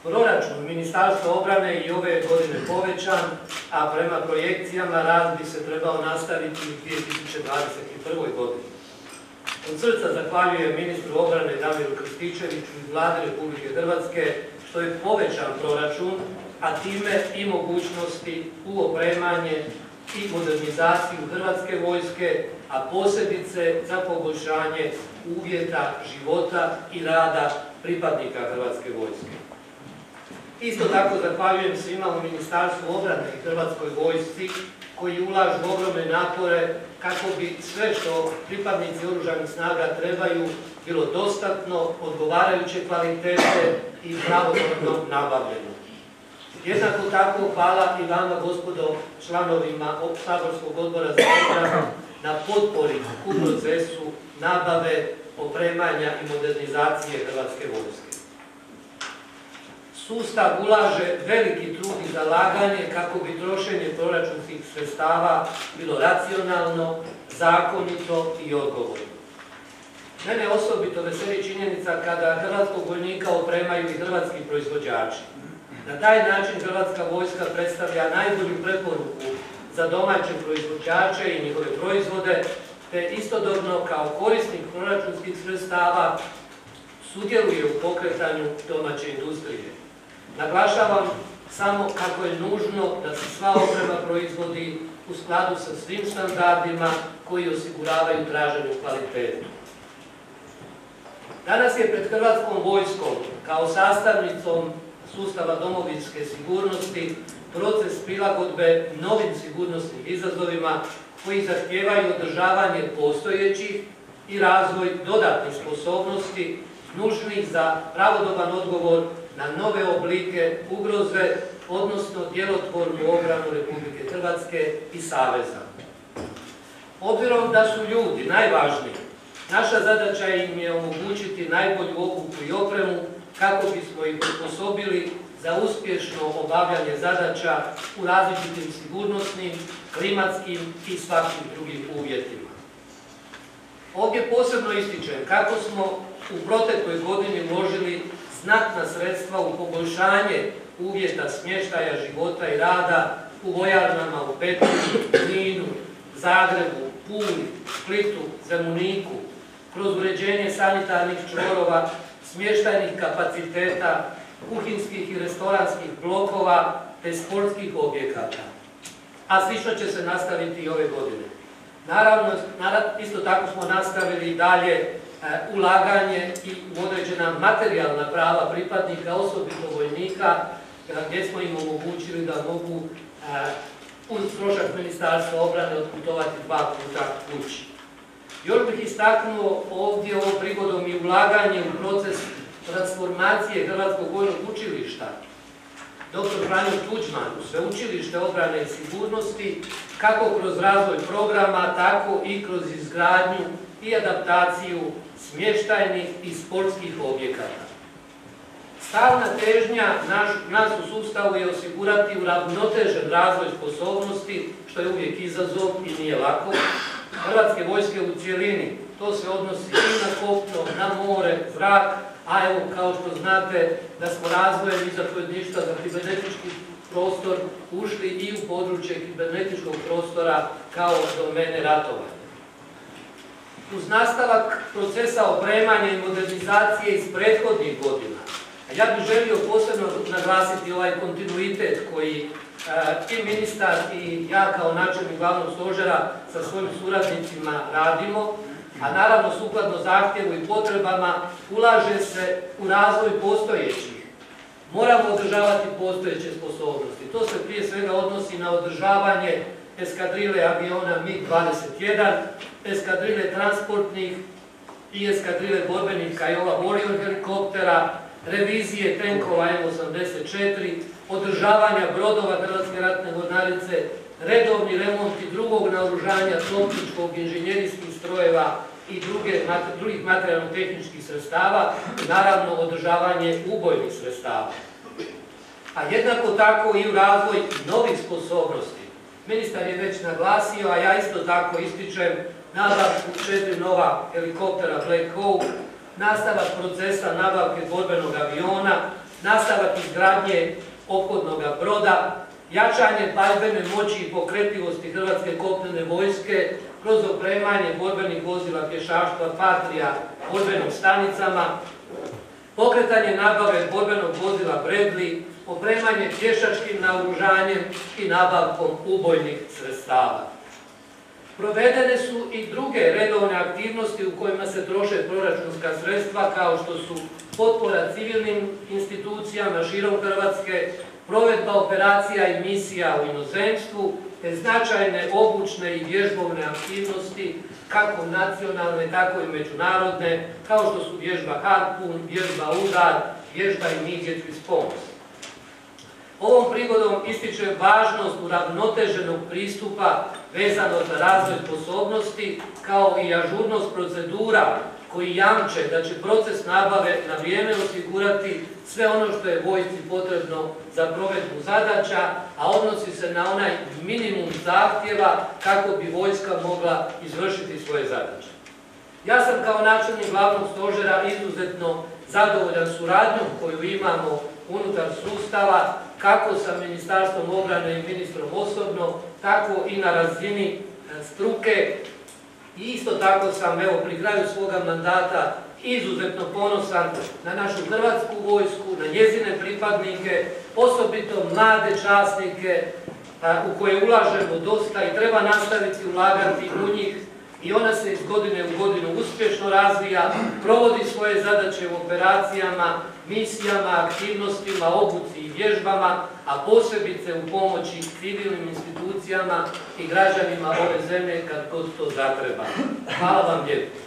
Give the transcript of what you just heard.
Proračun Ministarstva obrane i ove godine povećan, a prema projekcijama rast bi se trebao nastaviti u 2021. godini. Od srca zahvaljujem ministru obrane Damiru Krstičeviću i Vladi Republike Hrvatske što je povećan proračun, a time i mogućnosti u opremanje i modernizaciju Hrvatske vojske, a posebice za poboljšanje uvjeta života i rada pripadnika Hrvatske vojske. Isto tako zahvaljujem svima u Ministarstvu obrane i Hrvatskoj vojsci koji ulažu ogromne napore kako bi sve što pripadnici oružanih snaga trebaju bilo dostatno, odgovarajuće kvalitete i pravodobno nabavljeno. Jednako tako hvala i vama, gospodo, članovima Saborskog odbora za obranu na potpori u procesu nabave, opremanja i modernizacije Hrvatske vojske. Sustav ulaže veliki trud i zalaganje kako bi trošenje proračunskih sredstava bilo racionalno, zakonito i odgovorno. Mene osobito veseli činjenica kada hrvatskog vojnika opremaju i hrvatski proizvođači. Na taj način Hrvatska vojska predstavlja najbolju preporuku za domaće proizvođače i njihove proizvode, te istodobno kao korisnik proračunskih sredstava sudjeluje u pokretanju domaće industrije. Naglašavam samo kako je nužno da se sva oprema proizvodi u skladu sa svim standardima koji osiguravaju traženu kvalitetu. Danas je pred Hrvatskom vojskom kao sastavnicom sustava domovinske sigurnosti proces prilagodbe novim sigurnosnim izazovima koji zahtijevaju održavanje postojećih i razvoj dodatnih sposobnosti nužnih za pravodoban odgovor na nove oblike ugroze, odnosno djelotvornu obranu Republike Hrvatske i Saveza. Obzirom da su ljudi najvažniji, naša zadaća im je omogućiti najbolju obuku i opremu kako bismo ih osposobili za uspješno obavljanje zadaća u različitim sigurnosnim, klimatskim i svakim drugim uvjetima. Ovdje posebno ističem kako smo u protekloj godini uložili znatna sredstva u poboljšanje uvjeta smještaja, života i rada u vojarnama u Petrinji, Kninu, Zagrebu, Puli, Splitu, Zemuniku, kroz uređenje sanitarnih čvorova, smještajnih kapaciteta, kuhinskih i restoranskih blokova te sportskih objekata. A slično će se nastaviti i ove godine. Naravno, isto tako smo nastavili dalje ulaganje i u određena materijalna prava pripadnika, osobito vojnika, gdje smo im omogućili da mogu uz trošak Ministarstva obrane otputovati 2 puta kući. Još bih istaknuo ovdje ovom prigodom i ulaganje u proces transformacije Hrvatskog vojnog učilišta dr. Franjo Tuđman u Sveučilište obrane i sigurnosti, kako kroz razvoj programa, tako i kroz izgradnju i adaptaciju smještajnih i sportskih objekata. Stalna težnja nas u sustavu je osigurati uravnotežen razvoj sposobnosti, što je uvijek izazov i nije lako, Hrvatske vojske u cjelini. To se odnosi i na kopno, na more, zrak, a evo, kao što znate, da smo razvojem i zapovjedništva za kibernetički prostor ušli i u područje kibernetičkog prostora kao domene ratovanja. Uz nastavak procesa opremanja i modernizacije iz prethodnih godina, ja bih želio posebno naglasiti ovaj kontinuitet koji i ministar i ja kao načelnik glavnog stožera sa svojim suradnicima radimo, a naravno sukladno zahtjevu i potrebama ulaže se u razvoj postojećih. Moramo održavati postojeće sposobnosti. To se prije svega odnosi na održavanje eskadrile aviona MiG-21, eskadrile transportnih i eskadrile borbenih Kiowa Warrior helikoptera, revizije tenkova M84, održavanja brodova Hrvatske ratne mornarice, redovni remonti drugog naoružanja, topničkog, inženjerijskih strojeva i drugih materijalno-tehničkih sredstava, naravno održavanje ubojnih sredstava. A jednako tako i u razvoj novih sposobnosti. Ministar je već naglasio, a ja isto tako ističem nabavku 4 nova helikoptera Black Hawk, nastavak procesa nabavke borbenog aviona, nastavak izgradnje ophodnog broda, jačanje paljbene moći i pokretljivosti Hrvatske kopnene vojske kroz opremanje borbenih vozila pješaštva Patrija borbenim stanicama, pokretanje nabave borbenog vozila Bradley, opremanje pješačkim naoružanjem i nabavkom ubojnih sredstava. Provedene su i druge redovne aktivnosti u kojima se troše proračunska sredstva, kao što su potpora civilnim institucijama širom Hrvatske, provedba operacija i misija u inozemstvu, te značajne obučne i vježbovne aktivnosti, kako nacionalne, tako i međunarodne, kao što su vježba Harpun, vježba Udar, vježba Immediate Response. Ovom prigodom ističe važnost uravnoteženog pristupa vezano za razvoj sposobnosti, kao i ažurnost procedura koji jamče da će proces nabave na vrijeme osigurati sve ono što je vojsci potrebno za provedbu zadaća, a odnosi se na onaj minimum zahtjeva kako bi vojska mogla izvršiti svoje zadaće. Ja sam kao načelnik glavnog stožera izuzetno zadovoljan suradnjom koju imamo unutar sustava, kako sa Ministarstvom obrane i ministrom osobno, tako i na razini struke. I isto tako sam, pri kraju svoga mandata izuzetno ponosan na našu Hrvatsku vojsku, na njezine pripadnike, osobito mlade časnike u koje ulažemo dosta i treba nastaviti ulagati u njih. I ona se iz godine u godinu uspješno razvija, provodi svoje zadaće u operacijama, misijama, aktivnostima, obuci i vježbama, a posebice u pomoći civilnim institucijama i građanima ove zemlje kad god to zatreba. Hvala vam lijepo.